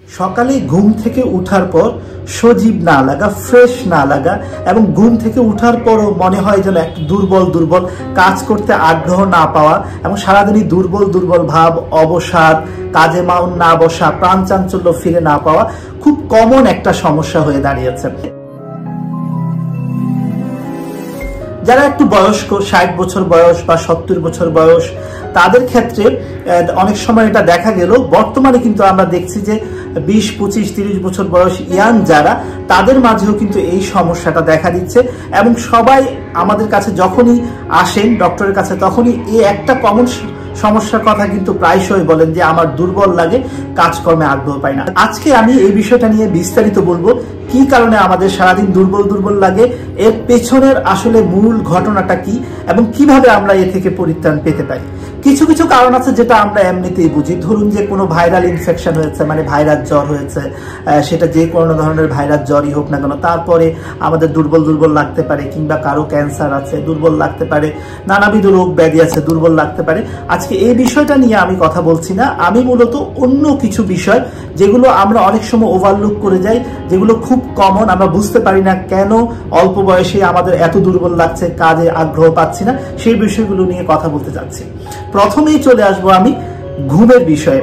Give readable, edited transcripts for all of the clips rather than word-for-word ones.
সকালে ঘুম থেকে উঠার পর সজীব না লাগা, ফ্রেশ না লাগা এবং ঘুম থেকে উঠার পরও মনে হয় যেন এক দুর্বল দুর্বল, কাজ করতে আগ্রহ না পাওয়া এবং সারাদিনই দুর্বল দুর্বল ভাব, অবসাদ, কাজে মন না বসা, প্রাণ চাঞ্চল্য ফিরে না পাওয়া খুব কমন একটা সমস্যা হয়ে দাঁড়িয়েছে। যারা একটু বয়স্ক, 60 বছর বয়স বা 70 বছর বয়স, তাদের ক্ষেত্রে অনেক সময় এটা দেখা গেল। বর্তমানে কিন্তু আমরা দেখছি যে 20, 25, 30 বছর বয়স ইয়াং যারা, তাদের মাঝেও কিন্তু এই সমস্যাটা দেখা দিচ্ছে এবং সবাই আমাদের কাছে যখনই আসেন ডক্টরের কাছে তখনই এই একটা কমন সমস্যার কথা কিন্তু প্রায়শই বলেন যে আমার দুর্বল লাগে, কাজকর্মে আগ্রহ পাই না। আজকে আমি এই বিষয়টা নিয়ে বিস্তারিত বলবো, কি কারণে আমাদের সারাদিন দুর্বল দুর্বল লাগে, এর পেছনের আসলে মূল ঘটনাটা কি এবং কিভাবে আমরা এ থেকে পরিত্রাণ পেতে পারি। কিছু কিছু কারণ আছে যেটা আমরা এমনিতেই বুঝি। ধরুন যে কোনো ভাইরাল ইনফেকশন হয়েছে, মানে ভাইরাস জ্বর হয়েছে, সেটা যে কোনো ধরনের ভাইরাস জ্বরই হোক না কেন, তারপরে আমাদের দুর্বল দুর্বল লাগতে পারে, কিংবা কারো ক্যান্সার আছে দুর্বল লাগতে পারে, নানাবিধ রোগ ব্যাধি আছে দুর্বল লাগতে পারে। আজকে এই বিষয়টা নিয়ে আমি কথা বলছি না, আমি মূলত অন্য কিছু বিষয় যেগুলো আমরা অনেক সময় ওভারলুক করে যাই, যেগুলো খুব কমন, আমরা বুঝতে পারি না কেন অল্প বয়সে আমাদের এত দুর্বল লাগছে, কাজে আগ্রহ পাচ্ছি না, সেই বিষয়গুলো নিয়ে কথা বলতে চাচ্ছি। প্রথমেই চলে আসবো আমি ঘুমের বিষয়ে।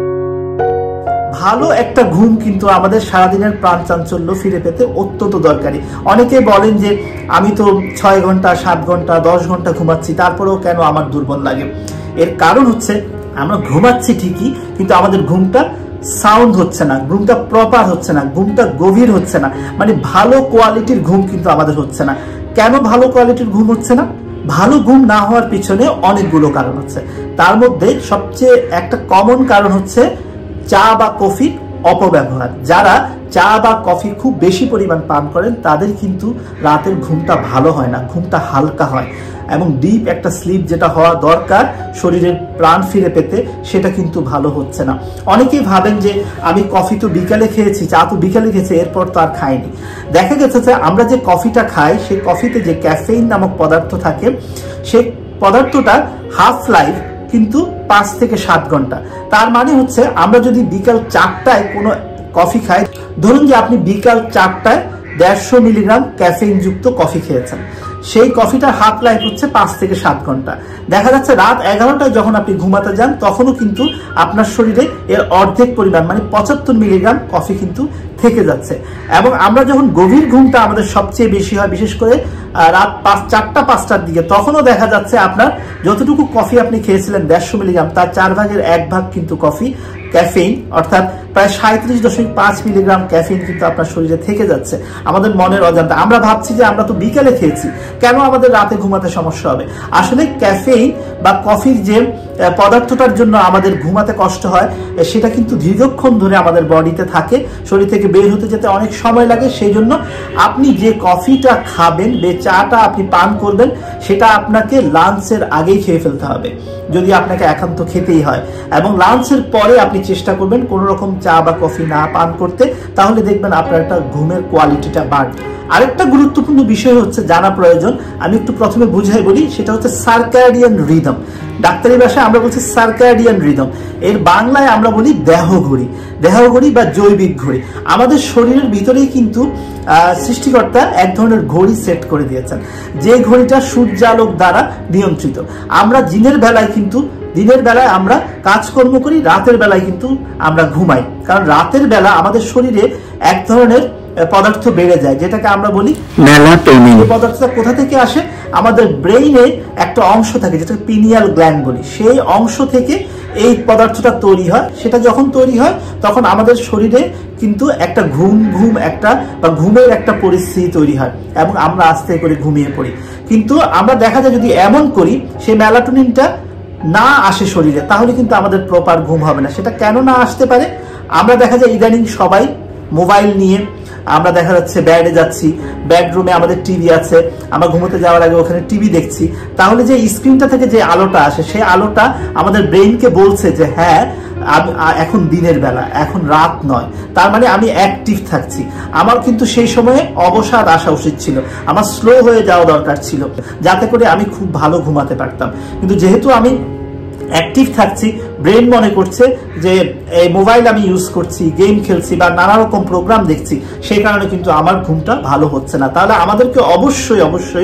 ভালো একটা ঘুম কিন্তু আমাদের সারাদিনের প্রাণ চাঞ্চল্য ফিরে পেতে অত্যন্ত দরকারি। অনেকে বলেন যে আমি তো 6 ঘন্টা, 7 ঘন্টা, 10 ঘন্টা ঘুমাচ্ছি, তারপরেও কেন আমার দুর্বল লাগে। এর কারণ হচ্ছে আমরা ঘুমাচ্ছি ঠিকই, কিন্তু আমাদের ঘুমটা সাউন্ড হচ্ছে না, ঘুমটা প্রপার হচ্ছে না, ঘুমটা গভীর হচ্ছে না, মানে ভালো কোয়ালিটির ঘুম কিন্তু আমাদের হচ্ছে না। কেন ভালো কোয়ালিটির ঘুম হচ্ছে না? ভালো ঘুম না হওয়ার পিছনে অনেকগুলো কারণ হচ্ছে। তার মধ্যে সবচেয়ে একটা কমন কারণ হচ্ছে চা বা কফির অপব্যবহার। যারা চা বা কফি খুব বেশি পরিমাণ পান করেন তাদের কিন্তু রাতের ঘুমটা ভালো হয় না, ঘুমটা হালকা হয় এবং ডিপ একটা স্লিপ যেটা হওয়া দরকার শরীরের প্রাণ ফিরে পেতে, সেটা কিন্তু ভালো হচ্ছে না। অনেকেই ভাবেন যে আমি কফি তো বিকালে খেয়েছি, চা তো বিকালে খেয়েছি, এরপর তো আর খাইনি। দেখা গেছে যে আমরা যে কফিটা খাই, সেই কফিতে যে ক্যাফেইন নামক পদার্থ থাকে, সেই পদার্থটা হাফ লাইফ কিন্তু 5 থেকে 7 ঘন্টা। তার মানে হচ্ছে আমরা যদি বিকাল 4টায় কোনো কফি খাই, ধরুন যে আপনি বিকাল 4টায় 150 মিলিগ্রাম ক্যাফেইন যুক্ত কফি খেয়েছেন, সেই কফিটার হাফ লাইফ হচ্ছে 5 থেকে 7 ঘন্টা। দেখা যাচ্ছে রাত 11টায় যখন আপনি ঘুমাতে যান তখনও কিন্তু আপনার শরীরে এর অর্ধেক পরিমাণ মানে 75 মিলিগ্রাম কফি কিন্তু থেকে যাচ্ছে। এবং আমরা যখন গভীর ঘুমটা আমাদের সবচেয়ে বেশি হয়, বিশেষ করে রাত 4টা 5টার দিকে, তখনও দেখা যাচ্ছে আপনার যতটুকু কফি আপনি খেয়েছিলেন 150 মিলিগ্রাম, তার 4 ভাগের 1 ভাগ কিন্তু কফি ক্যাফেইন, অর্থাৎ প্রায় 37.5 মিলিগ্রাম ক্যাফেইন কিন্তু আপনার শরীরে থেকে যাচ্ছে আমাদের মনের অজান্তে। আমরা ভাবছি যে আমরা তো বিকেলে খেয়েছি, কেন আমাদের রাতে ঘুমাতে সমস্যা হবে। আসলে ক্যাফেইন বা কফির যে পদার্থটার জন্য আমাদের ঘুমাতে কষ্ট হয়, সেটা কিন্তু দীর্ঘক্ষণ ধরে আমাদের বডিতে থাকে, শরীর থেকে বের হতে যেতে অনেক সময় লাগে। সেই জন্য আপনি যে কফিটা খাবেন, যে চাটা আপনি পান করবেন, সেটা আপনাকে লাঞ্চের আগেই খেয়ে ফেলতে হবে যদি আপনাকে একান্ত খেতেই হয়, এবং লাঞ্চের পরে আপনি চেষ্টা করবেন কোনো রকম চা বা কফি না পান করতে, তাহলে দেখবেন আপনার একটা ঘুমের কোয়ালিটিটা বাড়বে। আরেকটা গুরুত্বপূর্ণ বিষয় হচ্ছে জানা প্রয়োজন, আমি একটু প্রথমে বুঝাই বলি, সেটা হচ্ছে সার্কাডিয়ান রিদম। ডাক্তারি ভাষায় আমরা বলছি সার্কাডিয়ান রিদম, এর বাংলায় আমরা বলি দেহঘড়ি। দেহঘড়ি বা জৈবিক ঘড়ি। আমাদের শরীরের ভিতরেই কিন্তু সৃষ্টিকর্তা এক ধরনের ঘড়ি সেট করে দিয়েছেন, যে ঘড়িটা সূর্যালোক দ্বারা নিয়ন্ত্রিত। আমরা দিনের বেলায় আমরা কাজকর্ম করি, রাতের বেলায় কিন্তু আমরা ঘুমাই, কারণ রাতের বেলা আমাদের শরীরে এক ধরনের পদার্থ বেড়ে যায়, যেটাকে আমরা বলি মেলাটোনিন। এই পদার্থটা কোথা থেকে আসে? আমাদের ব্রেইনে একটা অংশ থাকে যেটাকে পিনিয়াল গ্ল্যান্ড বলি, সেই অংশ থেকে এই পদার্থটা তৈরি হয়। সেটা যখন তৈরি হয় তখন আমাদের শরীরে কিন্তু একটা ঘুমের একটা পরিস্থিতি তৈরি হয় এবং আমরা আস্তে করে ঘুমিয়ে পড়ি। কিন্তু আমরা দেখা যায় যদি এমন করি সেই মেলাটোনিনটা না আসে শরীরে, তাহলে কিন্তু আমাদের প্রপার ঘুম হবে না। সেটা কেন না আসতে পারে? আমরা দেখা যায় ইদানিং সবাই মোবাইল নিয়ে আমরা দেখা যাচ্ছে বেডে যাচ্ছি, বেডরুমে আমাদের টিভি আছে, আমরা ঘুমোতে যাওয়ার আগে ওখানে টিভি দেখছি, তাহলে যে স্ক্রিনটা থেকে যে আলোটা আসে, সেই আলোটা আমাদের ব্রেইনকে বলছে যে হ্যাঁ এখন দিনের বেলা, এখন রাত নয়, তার মানে আমি অ্যাক্টিভ থাকছি। আমার কিন্তু সেই সময়ে অবসাদ আসা উচিত ছিল, আমার স্লো হয়ে যাওয়া দরকার ছিল, যাতে করে আমি খুব ভালো ঘুমাতে পারতাম। কিন্তু যেহেতু আমি অ্যাক্টিভ থাকছি, ব্রেন মনে করছে যে এই মোবাইল আমি ইউজ করছি, গেম খেলছি বা নানা রকম প্রোগ্রাম দেখছি, সেই কারণে কিন্তু আমার ঘুমটা ভালো হচ্ছে না। তাহলে আমাদেরকে অবশ্যই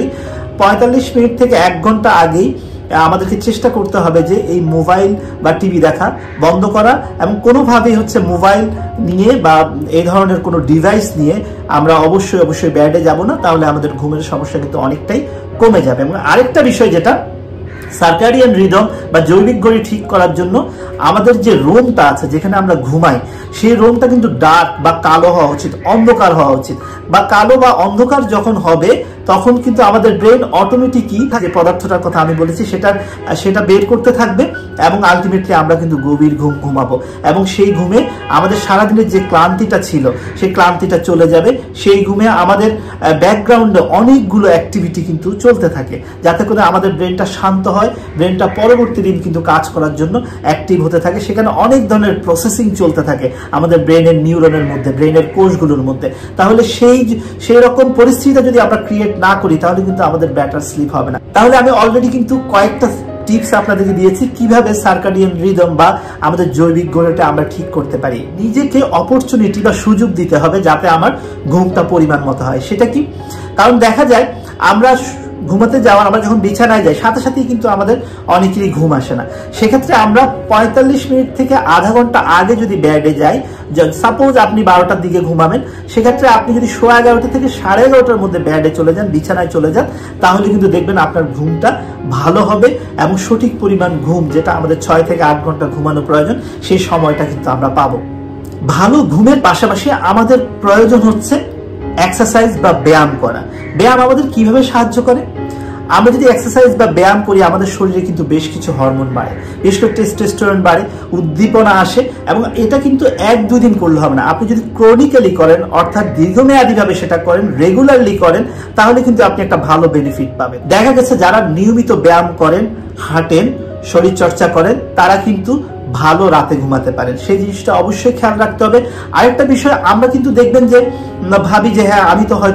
45 মিনিট থেকে 1 ঘন্টা আগেই আমাদেরকে চেষ্টা করতে হবে যে এই মোবাইল বা টিভি দেখা বন্ধ করা, এবং কোনোভাবেই মোবাইল নিয়ে বা এই ধরনের কোনো ডিভাইস নিয়ে আমরা অবশ্যই বেডে যাব না, তাহলে আমাদের ঘুমের সমস্যা কিন্তু অনেকটাই কমে যাবে। এবং আরেকটা বিষয় যেটা সার্কাডিয়ান রিদম বা জৈবিক ঘড়ি ঠিক করার জন্য আমাদের যে রুমটা আছে যেখানে আমরা ঘুমাই, সেই রুমটা কিন্তু ডার্ক বা কালো হওয়া উচিত, অন্ধকার হওয়া উচিত। বা কালো বা অন্ধকার যখন হবে তখন কিন্তু আমাদের ব্রেন অটোমেটিকই যে পদার্থটার কথা আমি বলেছি সেটা বের করতে থাকবে, এবং আলটিমেটলি আমরা কিন্তু গভীর ঘুম ঘুমাবো, এবং সেই ঘুমে আমাদের সারাদিনের যে ক্লান্তিটা ছিল সেই ক্লান্তিটা চলে যাবে। সেই ঘুমে আমাদের ব্যাকগ্রাউন্ডে অনেকগুলো অ্যাক্টিভিটি কিন্তু চলতে থাকে, যাতে করে আমাদের ব্রেনটা শান্ত হয়, ব্রেনটা পরবর্তী দিন কিন্তু কাজ করার জন্য অ্যাক্টিভ হতে থাকে। সেখানে অনেক ধরনের প্রসেসিং চলতে থাকে আমাদের ব্রেনের নিউরনের মধ্যে, ব্রেনের কোষগুলোর মধ্যে। তাহলে সেই রকম পরিস্থিতিটা যদি আমরা ক্রিয়েট না করি তাহলে কিন্তু আমাদের বেটার স্লিপ হবে না। তাহলে আমি অলরেডি কিন্তু কয়েকটা টিপস আপনাদেরকে দিয়েছি কিভাবে সার্কাডিয়ান রিদম বা আমাদের জৈবিক ঘড়িটা আমরা ঠিক করতে পারি। নিজেকে অপরচুনিটি বা সুযোগ দিতে হবে যাতে আমার ঘুমটা পরিমাণ মতো হয়। সেটা কি? কারণ দেখা যায় আমরা ঘুমাতে আমরা যখন বিছানায় যাই সাথে সাথেই কিন্তু আমাদের অনেকেরই ঘুম আসে না। সেক্ষেত্রে আমরা 45 মিনিট থেকে আধা ঘন্টা আগে যদি বেডে যাই, সাপোজ আপনি 12টার দিকে ঘুমাবেন, সেক্ষেত্রে আপনি যদি 11:30 থেকে 11:30টার মধ্যে বেডে চলে যান, বিছানায় চলে যান, তাহলে কিন্তু দেখবেন আপনার ঘুমটা ভালো হবে, এবং সঠিক পরিমাণ ঘুম যেটা আমাদের 6 থেকে 8 ঘন্টা ঘুমানো প্রয়োজন সেই সময়টা কিন্তু আমরা পাবো। ভালো ঘুমের পাশাপাশি আমাদের প্রয়োজন হচ্ছে এক্সারসাইজ বা ব্যায়াম করা। ব্যায়াম আমাদের কিভাবে সাহায্য করে? আমরা যদি এক্সারসাইজ বা ব্যায়াম করি আমাদের শরীরে কিন্তু বেশ কিছু হরমোন বাড়ে, বিশেষ করে টেস্টোস্টেরন বাড়ে, উদ্দীপনা আসে, এবং এটা কিন্তু 1-2 দিন করলে হবে না। আপনি যদি ক্রনিক্যালি করেন, অর্থাৎ দীর্ঘমেয়াদীভাবে সেটা করেন, রেগুলারলি করেন, তাহলে কিন্তু আপনি একটা ভালো বেনিফিট পাবেন। দেখা গেছে যারা নিয়মিত ব্যায়াম করেন, হাঁটেন, শরীর চর্চা করেন, তারা কিন্তু ভালো রাতে ঘুমাতে পারেন। সেই জিনিসটা অবশ্যই খেয়াল রাখতে হবে। আরেকটা বিষয়, আমরা কিন্তু দেখবেন যে ভাবি যে হ্যাঁ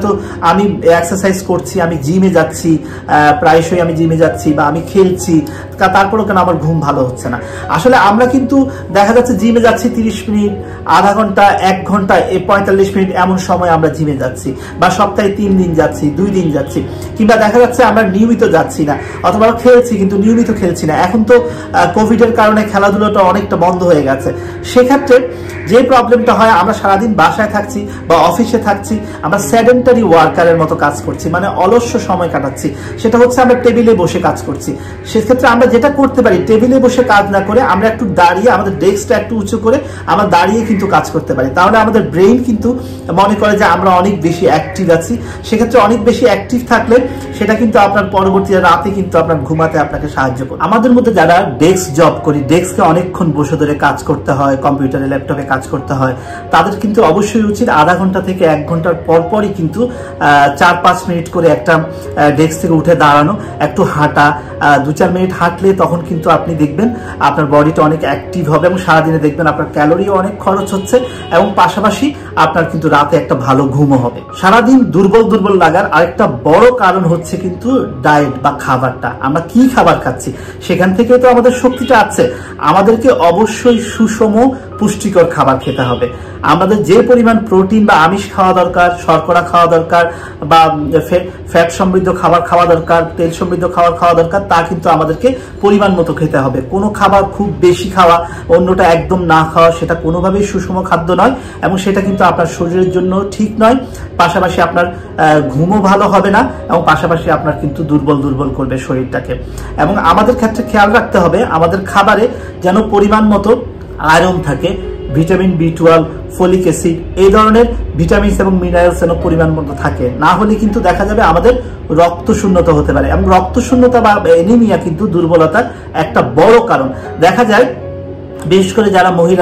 আমি এক্সারসাইজ করছি, আমি জিমে যাচ্ছি, প্রায়শই আমি জিমে যাচ্ছি বা আমি খেলছি, তারপরেও কেন আমার ঘুম ভালো হচ্ছে না। আসলে আমরা কিন্তু দেখা যাচ্ছে জিমে যাচ্ছি 30 মিনিট, আধা ঘন্টা, 1 ঘন্টা, 45 মিনিট এমন সময় আমরা জিমে যাচ্ছি, বা সপ্তাহে 3 দিন যাচ্ছি, 2 দিন যাচ্ছি, কিংবা দেখা যাচ্ছে আমরা নিয়মিত যাচ্ছি না, অথবা খেলছি কিন্তু নিয়মিত খেলছি না। এখন তো কোভিডের কারণে খেলাধুলাটা অনেকটা বন্ধ হয়ে গেছে। সেক্ষেত্রে যে প্রবলেমটা হয়, আমরা সারাদিন বাসায় থাকছি বা অফিসে থাকছি, আমরা সেডেন্টারি ওয়ার্কারের মতো কাজ করছি, মানে অলস্য সময় কাটাচ্ছি। সেটা হচ্ছে আমরা টেবিলে বসে কাজ করছি। সেক্ষেত্রে আমরা যেটা করতে পারি, টেবিলে বসে কাজ না করে আমরা একটু দাঁড়িয়ে, আমাদের ডেস্কটা একটু উঁচু করে আমরা দাঁড়িয়ে কিন্তু কাজ করতে পারি। তাহলে আমাদের ব্রেইন কিন্তু মনে করে যে আমরা অনেক বেশি অ্যাক্টিভ আছি। সেক্ষেত্রে অনেক বেশি অ্যাক্টিভ থাকলে সেটা কিন্তু আপনার পরবর্তী রাতে কিন্তু আপনার ঘুমাতে আপনাকে সাহায্য করে। আমাদের মধ্যে যারা ডেস্ক জব করি, ডেস্কে অনেকক্ষণ বসে ধরে কাজ করতে হয়, কম্পিউটারে ল্যাপটপে কাজ করতে হয়, তাদের কিন্তু অবশ্যই উচিত আধা ঘন্টা থেকে 1 ঘন্টার পরপরই কিন্তু 4-5 মিনিট করে একটা ডেস্ক থেকে উঠে দাঁড়ানো, একটু হাঁটা, 2-4 মিনিট হাঁটলে তখন কিন্তু আপনি দেখবেন আপনার বডিটা অনেক অ্যাক্টিভ হবে, এবং সারাদিনে দেখবেন আপনার ক্যালোরিও অনেক খরচ হচ্ছে, এবং পাশাপাশি আপনার কিন্তু রাতে একটা ভালো ঘুমও হবে। সারাদিন দুর্বল লাগার আরেকটা বড় কারণ হচ্ছে কিন্তু ডায়েট বা খাবারটা। আমরা কি খাবার খাচ্ছি সেখান থেকে তো আমাদের শক্তিটা আছে। আমাদেরকে অবশ্যই সুষম পুষ্টিকর খাবার খেতে হবে। আমাদের যে পরিমাণ প্রোটিন বা আমিষ খাওয়া দরকার, শর্করা খাওয়া দরকার, বা ফ্যাট সমৃদ্ধ খাবার খাওয়া দরকার, তেল সমৃদ্ধ খাবার খাওয়া দরকার, তা কিন্তু আমাদেরকে পরিমাণ মতো খেতে হবে। কোনো খাবার খুব বেশি খাওয়া, অন্যটা একদম না খাওয়া, সেটা কোনোভাবেই সুষম খাদ্য নয়, এবং সেটা কিন্তু আপনার শরীরের জন্য ঠিক নয়। পাশাপাশি আপনার ঘুমও ভালো হবে না, এবং পাশাপাশি আপনার কিন্তু দুর্বল করবে শরীরটাকে। এবং আমাদের ক্ষেত্রে খেয়াল রাখতে হবে আমাদের খাবারে যেন পরিমাণ মতো আয়রন থাকে, ভিটামিন B12, ফলিক অ্যাসিড, এই ধরনের ভিটামিনস এবং মিনারেলস যেন পরিমাণ মতো থাকে। না হলে কিন্তু দেখা যাবে আমাদের রক্ত শূন্যতা হতে পারে, এবং রক্ত শূন্যতা বা অ্যানিমিয়া কিন্তু দুর্বলতার একটা বড় কারণ। দেখা যায় বিশেষ করে যারা মহিলারা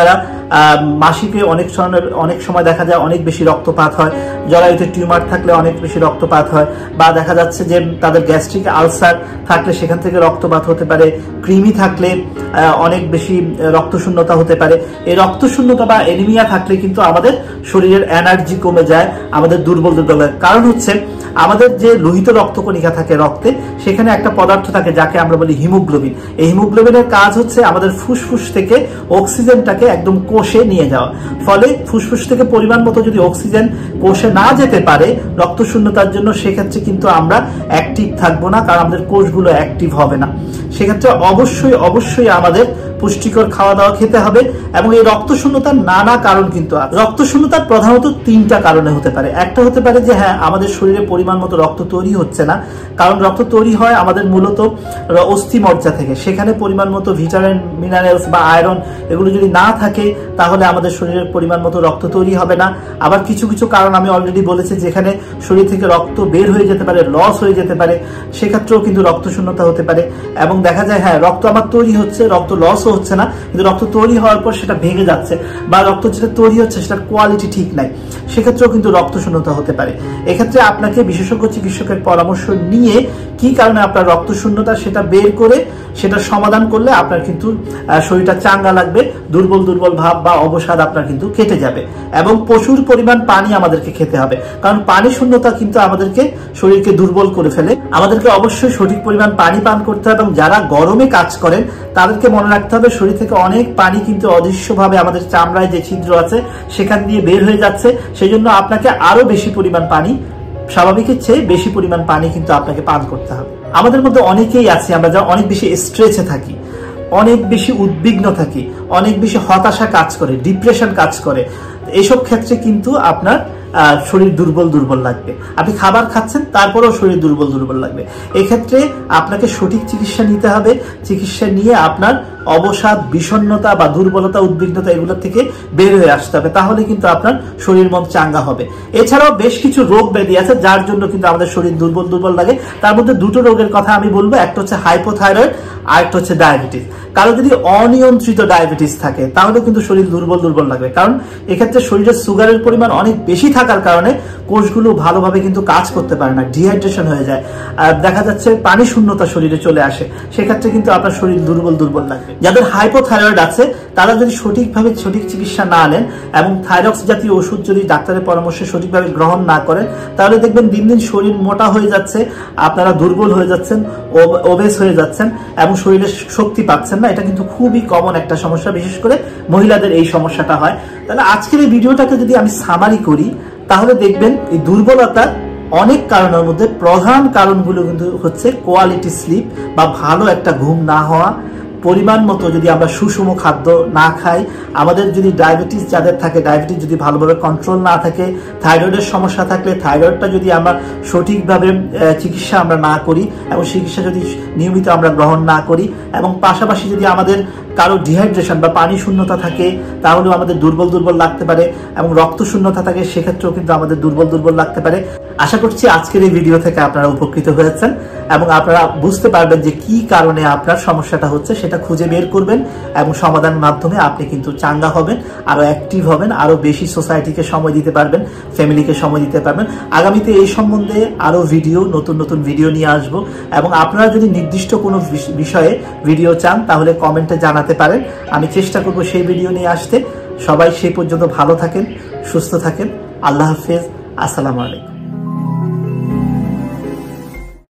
মাসিকে অনেক সময় দেখা যায় অনেক বেশি রক্তপাত হয়, জরায়ুতে টিউমার থাকলে অনেক বেশি রক্তপাত হয়, বা দেখা যাচ্ছে যে তাদের গ্যাস্ট্রিক আলসার থাকলে সেখান থেকে রক্তপাত হতে পারে, কৃমি থাকলে অনেক বেশি রক্তশূন্যতা হতে পারে। এই রক্তশূন্যতা বা এনিমিয়া থাকলে কিন্তু আমাদের শরীরের এনার্জি কমে যায়, আমাদের দুর্বল হয়। কারণ হচ্ছে আমাদের যে লোহিত রক্তকণিকা থাকে রক্তে, সেখানে একটা পদার্থ থাকে যাকে আমরা বলি হিমোগ্লোবিন। এই হিমোগ্লোবিনের কাজ হচ্ছে আমাদের ফুসফুস থেকে অক্সিজেনটাকে একদম কোষে নিয়ে যাওয়া। ফলে ফুসফুস থেকে পরিমাণ মতো যদি অক্সিজেন কোষে না যেতে পারে রক্তশূন্যতার জন্য, সেক্ষেত্রে কিন্তু আমরা অ্যাক্টিভ থাকবো না, কারণ আমাদের কোষগুলো অ্যাক্টিভ হবে না। সেক্ষেত্রে অবশ্যই আমাদের পুষ্টিকর খাওয়া দাওয়া খেতে হবে। এবং এই রক্তশূন্যতার নানা কারণ কিন্তু আছে। রক্তশূন্যতার প্রধানত 3টা কারণে হতে পারে। একটা হতে পারে যে হ্যাঁ, আমাদের শরীরে পরিমাণ মতো রক্ত তৈরি হচ্ছে না, কারণ রক্ত তৈরি হয় আমাদের মূলত অস্থিমজ্জা থেকে। সেখানে পরিমাণ মতো ভিটামিন, মিনারেলস বা আয়রন এগুলো যদি না থাকে, তাহলে আমাদের শরীরের পরিমাণ মতো রক্ত তৈরি হবে না। আবার কিছু কারণ আমি অলরেডি বলেছি, যেখানে শরীর থেকে রক্ত বের হয়ে যেতে পারে, লস হয়ে যেতে পারে, সেক্ষেত্রেও কিন্তু রক্তশূন্যতা হতে পারে। এবং দেখা যায় হ্যাঁ, রক্ত আমার তৈরি হচ্ছে, রক্ত লস হচ্ছে না, কিন্তু রক্ত তৈরি হওয়ার পর সেটা ভেঙে যাচ্ছে, বা রক্ত যেটা তৈরি হচ্ছে সেটার কোয়ালিটি ঠিক নাই, সেক্ষেত্রেও কিন্তু রক্তশূন্যতা হতে পারে। এক্ষেত্রে আপনাকে বিশেষজ্ঞ চিকিৎসকের পরামর্শ নিয়ে কি কারণে আপনার রক্তশূন্যতা সেটা বের করে সেটা সমাধান করলে আপনার কিন্তু শরীরটা চাঙ্গা লাগবে, দুর্বল ভাব বা অবসাদ আপনার কিন্তু কেটে যাবে। এবং প্রচুর পরিমাণ পানি আমাদেরকে খেতে হবে, কারণ পানি শূন্যতা কিন্তু আমাদেরকে শরীরকে দুর্বল করে ফেলে। আমাদেরকে অবশ্যই সঠিক পরিমাণ পানি পান করতে হবে। এবং যারা গরমে কাজ করেন তাদেরকে মনে রাখতে হবে, শরীর থেকে অনেক পানি কিন্তু অদৃশ্যভাবে আমাদের চামড়ায় যে ছিদ্র আছে সেখান দিয়ে বের হয়ে যাচ্ছে। সেই জন্য আপনাকে আরো বেশি পরিমাণ পানি, স্বাভাবিকের চেয়ে বেশি পরিমাণ পানি কিন্তু আপনাকে পান করতে হবে। আমাদের মধ্যে অনেকেই আছে আমরা যারা অনেক বেশি স্ট্রেসে থাকি, অনেক বেশি উদ্বিগ্ন থাকি, অনেক বেশি হতাশা কাজ করে, ডিপ্রেশন কাজ করে। এসব ক্ষেত্রে কিন্তু আপনার শরীর দুর্বল লাগবে। আপনি খাবার খাচ্ছেন, তারপরেও শরীর দুর্বল লাগবে। এক্ষেত্রে আপনাকে সঠিক চিকিৎসা নিতে হবে। চিকিৎসা নিয়ে আপনার অবসাদ, বিষণ্ণতা বা দুর্বলতা, উদ্বিগ্নতা এগুলো থেকে বের হয়ে আসতে হবে, তাহলে কিন্তু আপনার শরীর মন চাঙ্গা হবে। এছাড়াও বেশ কিছু রোগ ব্যাধি আছে যার জন্য কিন্তু আমাদের শরীর দুর্বল লাগে। তার মধ্যে 2টো রোগের কথা আমি বলবো। একটা হচ্ছে হাইপোথাইরয়েড, আর একটা হচ্ছে ডায়াবেটিস। কারো যদি অনিয়ন্ত্রিত ডায়াবেটিস থাকে তাহলে কিন্তু শরীর দুর্বল লাগবে, কারণ এক্ষেত্রে শরীরে সুগারের পরিমাণ অনেক বেশি থাকার কারণে কোষগুলো ভালোভাবে কিন্তু কাজ করতে পারে না, ডিহাইড্রেশন হয়ে যায়, আর দেখা যাচ্ছে পানি শূন্যতা শরীরে চলে আসে। সেক্ষেত্রে কিন্তু আপনার শরীর দুর্বল লাগবে। যাদের হাইপোথাইরয়েড আছে তারা যদি সঠিকভাবে সঠিক চিকিৎসা না নেন এবং থাইরক্স জাতীয় ওষুধ যদি ডাক্তারের পরামর্শে সঠিকভাবে গ্রহণ না করেন, তাহলে দেখবেন দিন দিন শরীর মোটা হয়ে যাচ্ছে, আপনারা দুর্বল হয়ে যাচ্ছেন, ওবেস হয়ে যাচ্ছেন এবং শরীরে শক্তি পাচ্ছেন না। এটা কিন্তু খুবই কমন একটা সমস্যা, বিশেষ করে মহিলাদের এই সমস্যাটা হয়। তাহলে আজকের এই ভিডিওটাকে যদি আমি সামারি করি, তাহলে দেখবেন এই দুর্বলতার অনেক কারণের মধ্যে প্রধান কারণগুলো কিন্তু হচ্ছে কোয়ালিটি স্লিপ বা ভালো একটা ঘুম না হওয়া, পরিমাণ মতো যদি আমরা সুষম খাদ্য না খাই, আমাদের যদি ডায়াবেটিস যাদের থাকে, ডায়াবেটিস যদি ভালোভাবে কন্ট্রোল না থাকে, থাইরয়েডের সমস্যা থাকলে থাইরয়েডটা যদি আমরা সঠিকভাবে চিকিৎসা আমরা না করি এবং চিকিৎসা যদি নিয়মিত আমরা গ্রহণ না করি, এবং পাশাপাশি যদি আমাদের কারো ডিহাইড্রেশন বা পানি শূন্যতা থাকে, তাহলেও আমাদের দুর্বল লাগতে পারে, এবং রক্ত শূন্যতা থাকে, সেক্ষেত্রেও কিন্তু আমাদের দুর্বল লাগতে পারে। আশা করছি আজকের এই ভিডিও থেকে আপনারা উপকৃত হয়েছেন এবং আপনারা বুঝতে পারবেন যে কি কারণে আপনার সমস্যাটা হচ্ছে, সেটা খুঁজে বের করবেন এবং সমাধানের মাধ্যমে আপনি কিন্তু চাঙ্গা হবেন, আরো অ্যাক্টিভ হবেন, আরো বেশি সোসাইটিকে সময় দিতে পারবেন, ফ্যামিলিকে সময় দিতে পারবেন। আগামীতে এই সম্বন্ধে আরো ভিডিও, নতুন ভিডিও নিয়ে আসব, এবং আপনারা যদি নির্দিষ্ট কোনো বিষয়ে ভিডিও চান তাহলে কমেন্টে জানাতে পারেন, আমি চেষ্টা করব সেই ভিডিও নিয়ে আসতে। সবাই সেই পর্যন্ত ভালো থাকেন, সুস্থ থাকেন। আল্লাহ হাফেজ, আসসালামু আলাইকুম।